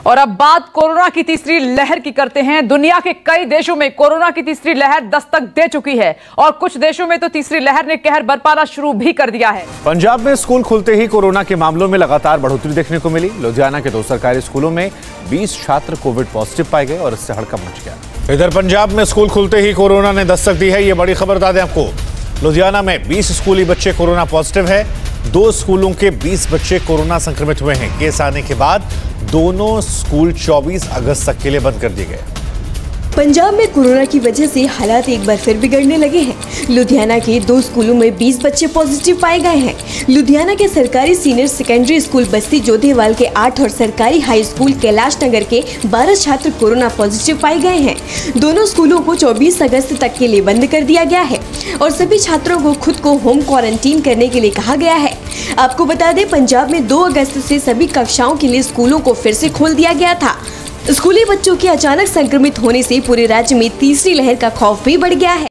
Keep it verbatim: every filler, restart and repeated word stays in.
और अब बात कोरोना की तीसरी लहर की करते हैं। दुनिया के कई देशों में कोरोना की तीसरी लहर दस्तक दे चुकी है और कुछ देशों में तो तीसरी लहर ने कहर बरपाना शुरू भी कर दिया है। पंजाब में स्कूल खुलते ही कोरोना के मामलों में लगातार बढ़ोतरी देखने को मिली। लुधियाना के दो सरकारी स्कूलों में बीस छात्र कोविड पॉजिटिव पाए गए और इससे हड़कंप मच गया। इधर पंजाब में स्कूल खुलते ही कोरोना ने दस्तक दी है। ये बड़ी खबर बता दें आपको, लुधियाना में बीस स्कूली बच्चे कोरोना पॉजिटिव है। दो स्कूलों के बीस बच्चे कोरोना संक्रमित हुए हैं। केस आने के बाद दोनों स्कूल चौबीस अगस्त तक के लिए बंद कर दिए गए। पंजाब में कोरोना की वजह से हालात एक बार फिर बिगड़ने लगे हैं। लुधियाना के दो स्कूलों में बीस बच्चे पॉजिटिव पाए गए हैं। लुधियाना के सरकारी सीनियर सेकेंडरी स्कूल बस्ती जोधेवाल के आठ और सरकारी हाई स्कूल कैलाश नगर के बारह छात्र कोरोना पॉजिटिव पाए गए हैं। दोनों स्कूलों को चौबीस अगस्त तक के लिए बंद कर दिया गया है और सभी छात्रों को खुद को होम क्वारंटीन करने के लिए कहा गया है। आपको बता दें, पंजाब में दो अगस्त से सभी कक्षाओं के लिए स्कूलों को फिर से खोल दिया गया था। स्कूली बच्चों के अचानक संक्रमित होने से पूरे राज्य में तीसरी लहर का खौफ भी बढ़ गया है।